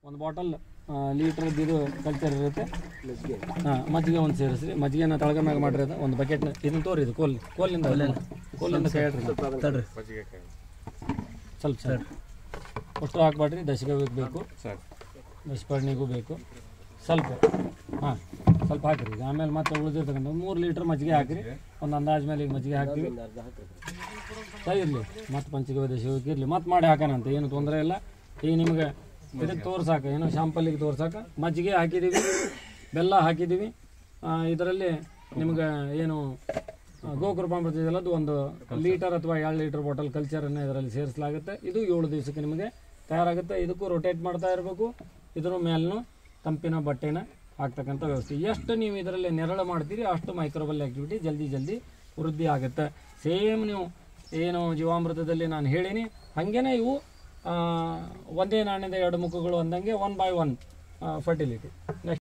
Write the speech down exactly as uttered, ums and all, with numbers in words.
ಒಂದು bottle litre ಇದು culture ಇರುತ್ತೆ. ಹಾಂ, ಮಜ್ಜಿಗೆ ಒಂದು ಸೇರಿಸ್ರಿ. ಮಜ್ಜಿಗೆನ ತಳಗ ಮ್ಯಾಗ ಮಾಡಿರಿ. ಅದು ಒಂದು ಬಕೆಟ್ನ ಇದನ್ನ ತೋರಿ. ಇದು ಕೋಲ್ ಕೋಲಿಂದ ಕೋಲಿಂದ ತಡ್ರಿ ಸ್ವಲ್ಪ ಸರ್. ಅಷ್ಟು ಹಾಕ್ಬೇಡ್ರಿ. ದಶಗವಿಗೆ ಬೇಕು, ದಶಪರ್ಣಿಗೂ ಬೇಕು ಸ್ವಲ್ಪ. ಹಾಂ, ಸ್ವಲ್ಪ ಹಾಕಿರಿ. ಈಗ ಆಮೇಲೆ ಮತ್ತೆ ಉಳಿದಿರ್ತಕ್ಕಂಥ ಮೂರು ಲೀಟ್ರ್ ಮಜ್ಜಿಗೆ ಹಾಕಿರಿ. ಒಂದು ಅಂದಾಜ್ ಮೇಲೆ ಈಗ ಮಜ್ಜಿಗೆ ಹಾಕ್ತೀವಿ. ಸರಿ ಇರಲಿ, ಮತ್ತೆ ಪಂಚಗವ್ಯ ದಶಗವಿಗೆ ಇರಲಿ, ಮತ್ತೆ ಮಾಡಿ ಹಾಕೋಣಂತ, ಏನು ತೊಂದರೆ ಇಲ್ಲ. ಈಗ ನಿಮ್ಗೆ ಇದಕ್ಕೆ ತೋರ್ಸಾಕ, ಏನು ಶಾಂಪಲ್ಲಿಗೆ ತೋರ್ಸಾಕ ಮಜ್ಜಿಗೆ ಹಾಕಿದ್ದೀವಿ, ಬೆಲ್ಲ ಹಾಕಿದ್ದೀವಿ. ಇದರಲ್ಲಿ ನಿಮ್ಗೆ ಏನು ಗೋಕೃಪಾಮೃತ ಇದೆಲ್ಲದು ಒಂದು ಲೀಟರ್ ಅಥವಾ ಎರಡು ಲೀಟರ್ ಬಾಟಲ್ ಕಲ್ಚರನ್ನು ಇದರಲ್ಲಿ ಸೇರಿಸಲಾಗುತ್ತೆ. ಇದು ಏಳು ದಿವಸಕ್ಕೆ ನಿಮಗೆ ತಯಾರಾಗುತ್ತೆ. ಇದಕ್ಕೂ ರೊಟೇಟ್ ಮಾಡ್ತಾ ಇರಬೇಕು. ಇದ್ರ ಮೇಲೂ ತಂಪಿನ ಬಟ್ಟೆನ ಹಾಕ್ತಕ್ಕಂಥ ವ್ಯವಸ್ಥೆ. ಎಷ್ಟು ನೀವು ಇದರಲ್ಲಿ ನೆರಳು ಮಾಡ್ತೀರಿ ಅಷ್ಟು ಮೈಕ್ರೋಬಲ್ ಆ್ಯಕ್ಟಿವಿಟಿ ಜಲ್ದಿ ಜಲ್ದಿ ವೃದ್ಧಿ ಆಗುತ್ತೆ. ಸೇಮ್ ನೀವು ಏನು ಜೀವಾಮೃತದಲ್ಲಿ ನಾನು ಹೇಳೀನಿ ಹಾಗೇನೆ ಇವು ಒಂದೇ ನಾಣ್ಯದ ಎರಡು ಮುಖಗಳು ಅಂದಂಗೆ one by one fertility. Next